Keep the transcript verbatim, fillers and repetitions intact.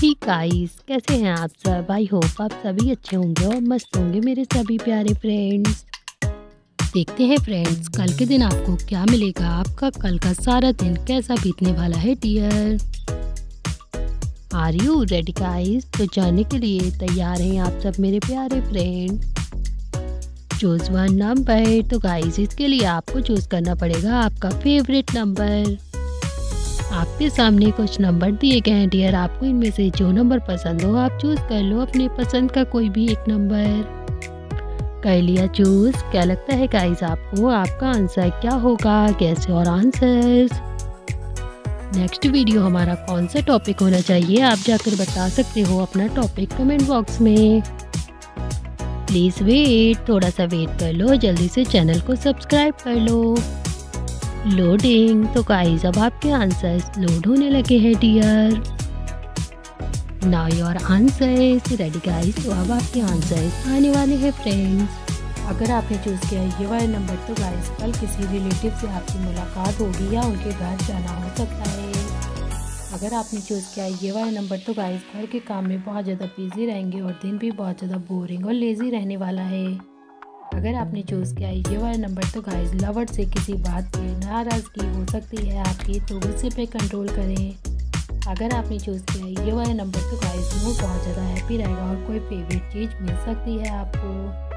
ही guys, कैसे हैं आप सब। आई होप आप सभी अच्छे होंगे और मस्त होंगे मेरे सभी प्यारे फ्रेंड्स। देखते हैं फ्रेंड्स, कल के दिन आपको क्या मिलेगा। आपका कल का सारा दिन कैसा बीतने वाला है dear. Are you ready guys? तो जानने के लिए तैयार हैं आप सब मेरे प्यारे फ्रेंड। Choose one number. तो गाइस इसके लिए आपको चूज करना पड़ेगा आपका फेवरेट नंबर। आपके सामने कुछ नंबर दिए गए हैं डियर, आपको इनमें से जो नंबर पसंद हो आप चूज कर लो अपने पसंद का कोई भी एक नंबर। कर लिया चूज? क्या लगता है गाइस आपको आपका आंसर क्या होगा? कैसे और आंसर्स। नेक्स्ट वीडियो हमारा कौन सा टॉपिक होना चाहिए आप जाकर बता सकते हो अपना टॉपिक कमेंट बॉक्स में। प्लीज़ वेट, थोड़ा सा वेट कर लो, जल्दी से चैनल को सब्सक्राइब कर लो। लोडिंग। तो गाइस अब आपके आंसर्स लोड होने लगे हैं dear. Now your answers ready guys. तो अब आपके आंसर्स आने वाले हैं फ्रेंड्स। अगर आपने चूज़ किया ये वाला नंबर तो गाइस कल किसी रिलेटिव से आपकी मुलाकात होगी या उनके घर जाना हो सकता है। अगर आपने चूज़ किया ये वाला नंबर तो गाइस घर के काम में बहुत ज़्यादा बिजी रहेंगे और दिन भी बहुत ज़्यादा बोरिंग और लेज़ी रहने वाला है। अगर आपने चूज़ किया ये वाला नंबर तो गाइस लवर से किसी बात पे नाराज़गी हो सकती है आपकी, तो गुस्से पे कंट्रोल करें। अगर आपने चूज़ किया ये वाला नंबर तो गाइस मूड बहुत ज़्यादा हैप्पी रहेगा और कोई फेवरेट चीज़ मिल सकती है आपको।